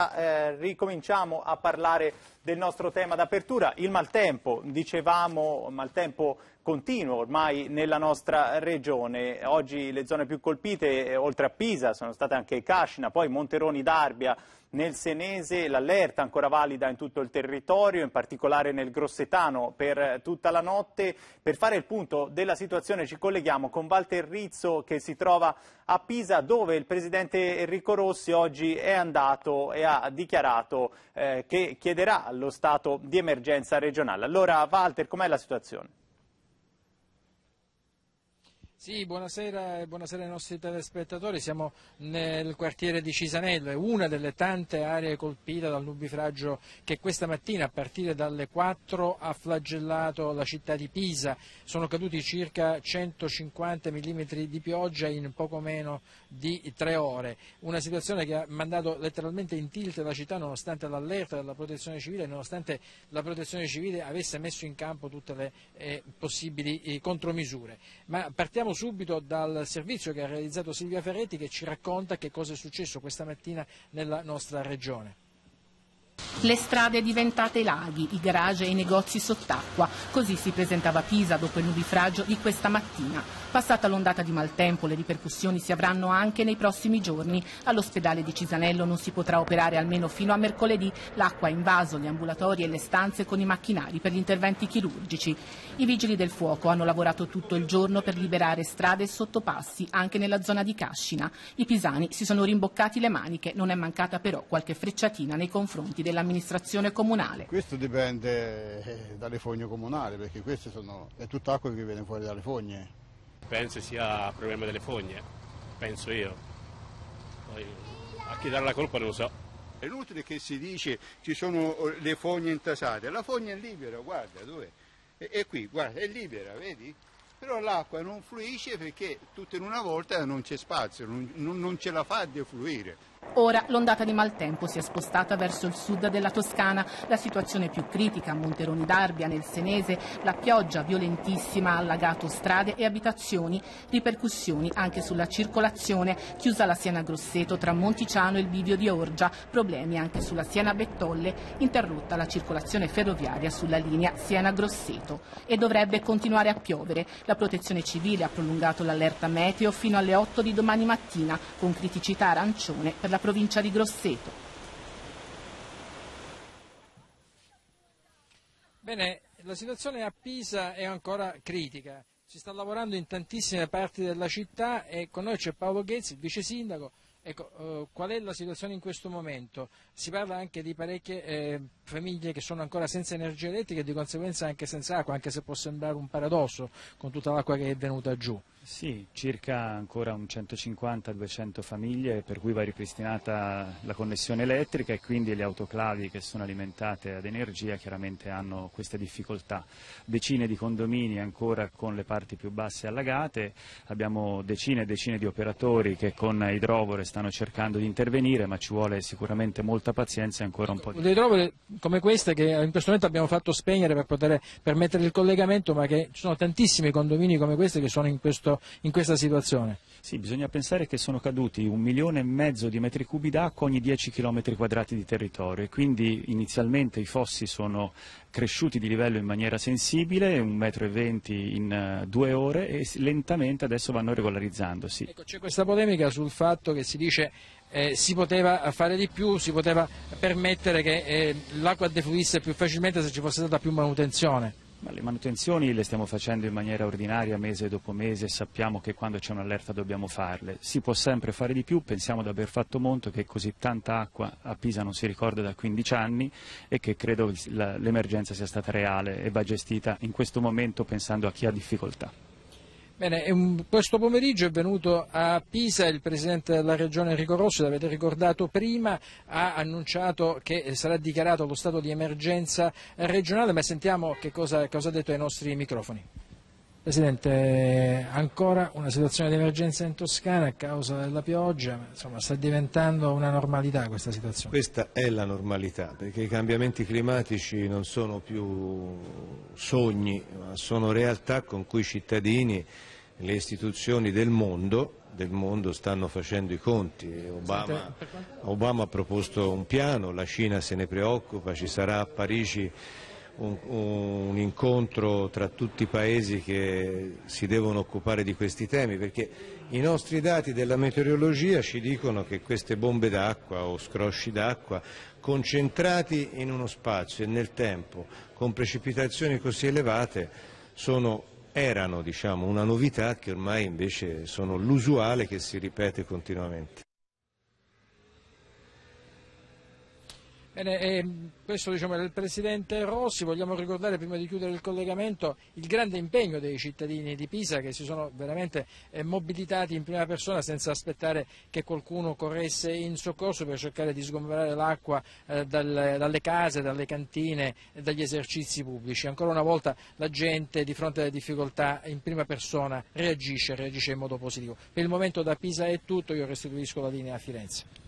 Ricominciamo a parlare del nostro tema d'apertura, il maltempo. Dicevamo maltempo continuo ormai nella nostra regione. Oggi le zone più colpite, oltre a Pisa, sono state anche Cascina, poi Monteroni d'Arbia nel Senese, l'allerta ancora valida in tutto il territorio, in particolare nel Grossetano per tutta la notte. Per fare il punto della situazione ci colleghiamo con Walter Rizzo che si trova a Pisa, dove il presidente Enrico Rossi oggi è andato e ha dichiarato che chiederà lo stato di emergenza regionale. Allora Walter, com'è la situazione? Sì, buonasera e buonasera ai nostri telespettatori. Siamo nel quartiere di Cisanello, una delle tante aree colpite dal nubifragio che questa mattina a partire dalle 4 ha flagellato la città di Pisa. Sono caduti circa 150 mm di pioggia in poco meno di 3 ore. Una situazione che ha mandato letteralmente in tilt la città nonostante l'allerta della Protezione Civile, nonostante la Protezione Civile avesse messo in campo tutte le possibili contromisure. Ma partiamo subito dal servizio che ha realizzato Silvia Ferretti, che ci racconta che cosa è successo questa mattina nella nostra regione. Le strade diventate laghi, i garage e i negozi sott'acqua. Così si presentava Pisa dopo il nubifragio di questa mattina. Passata l'ondata di maltempo, le ripercussioni si avranno anche nei prossimi giorni. All'ospedale di Cisanello non si potrà operare almeno fino a mercoledì. L'acqua ha invaso gli ambulatori e le stanze con i macchinari per gli interventi chirurgici. I vigili del fuoco hanno lavorato tutto il giorno per liberare strade e sottopassi anche nella zona di Cascina. I pisani si sono rimboccati le maniche, non è mancata però qualche frecciatina nei confronti dell'amministrazione comunale. Questo dipende dalle fogne comunali, perché queste è tutta acqua che viene fuori dalle fogne. Penso sia il problema delle fogne, penso io. Poi, a chi dare la colpa non lo so. È inutile che si dice ci sono le fogne intasate, la fogna è libera, guarda dov'è? È qui, guarda, è libera, vedi? Però l'acqua non fluisce perché tutta in una volta non c'è spazio, non ce la fa a defluire. Ora l'ondata di maltempo si è spostata verso il sud della Toscana, la situazione più critica a Monteroni d'Arbia nel Senese, la pioggia violentissima ha allagato strade e abitazioni, ripercussioni anche sulla circolazione, chiusa la Siena-Grosseto tra Monticiano e il bivio di Orgia, problemi anche sulla Siena-Bettolle, interrotta la circolazione ferroviaria sulla linea Siena-Grosseto e dovrebbe continuare a piovere. La Protezione Civile ha prolungato l'allerta meteo fino alle 8 di domani mattina con criticità arancione per la provincia di Grosseto. Bene, la situazione a Pisa è ancora critica. Si sta lavorando in tantissime parti della città e con noi c'è Paolo Ghezzi, il vice sindaco. Ecco, qual è la situazione in questo momento? Si parla anche di parecchie famiglie che sono ancora senza energia elettrica e di conseguenza anche senza acqua, anche se può sembrare un paradosso con tutta l'acqua che è venuta giù. Sì, circa ancora un 150-200 famiglie per cui va ripristinata la connessione elettrica e quindi le autoclavi che sono alimentate ad energia chiaramente hanno queste difficoltà. Decine di condomini ancora con le parti più basse allagate, abbiamo decine e decine di operatori che con idrovore stanno cercando di intervenire, ma ci vuole sicuramente molta pazienza e ancora un po' di... Le idrovore come queste che in questo momento abbiamo fatto spegnere per poter permettere il collegamento, ma che ci sono tantissimi condomini come questi che sono in questa situazione. Sì, bisogna pensare che sono caduti 1,5 milioni di metri cubi d'acqua ogni 10 km quadrati di territorio e quindi inizialmente i fossi sono cresciuti di livello in maniera sensibile, 1,20 metri in 2 ore e lentamente adesso vanno regolarizzandosi. Ecco, c'è questa polemica sul fatto che si dice si poteva fare di più, si poteva permettere che l'acqua defluisse più facilmente se ci fosse stata più manutenzione. Ma le manutenzioni le stiamo facendo in maniera ordinaria mese dopo mese e sappiamo che quando c'è un'allerta dobbiamo farle. Si può sempre fare di più, pensiamo di aver fatto molto, che così tanta acqua a Pisa non si ricorda da 15 anni e che credo l'emergenza sia stata reale e va gestita in questo momento pensando a chi ha difficoltà. Bene, questo pomeriggio è venuto a Pisa il Presidente della Regione Enrico Rossi, l'avete ricordato prima, ha annunciato che sarà dichiarato lo stato di emergenza regionale, ma sentiamo che cosa ha detto ai nostri microfoni. Presidente, ancora una situazione di emergenza in Toscana a causa della pioggia, ma insomma sta diventando una normalità questa situazione. Questa è la normalità, perché i cambiamenti climatici non sono più sogni, ma sono realtà con cui i cittadini, le istituzioni del mondo del mondo stanno facendo i conti. Obama ha proposto un piano, la Cina se ne preoccupa, ci sarà a Parigi un incontro tra tutti i paesi che si devono occupare di questi temi, perché i nostri dati della meteorologia ci dicono che queste bombe d'acqua o scrosci d'acqua concentrati in uno spazio e nel tempo con precipitazioni così elevate erano diciamo, una novità che ormai invece sono l'usuale che si ripete continuamente. Bene, questo diciamo era il Presidente Rossi. Vogliamo ricordare prima di chiudere il collegamento il grande impegno dei cittadini di Pisa che si sono veramente mobilitati in prima persona senza aspettare che qualcuno corresse in soccorso per cercare di sgomberare l'acqua dalle case, dalle cantine e dagli esercizi pubblici. Ancora una volta la gente di fronte alle difficoltà in prima persona reagisce in modo positivo. Per il momento da Pisa è tutto, io restituisco la linea a Firenze.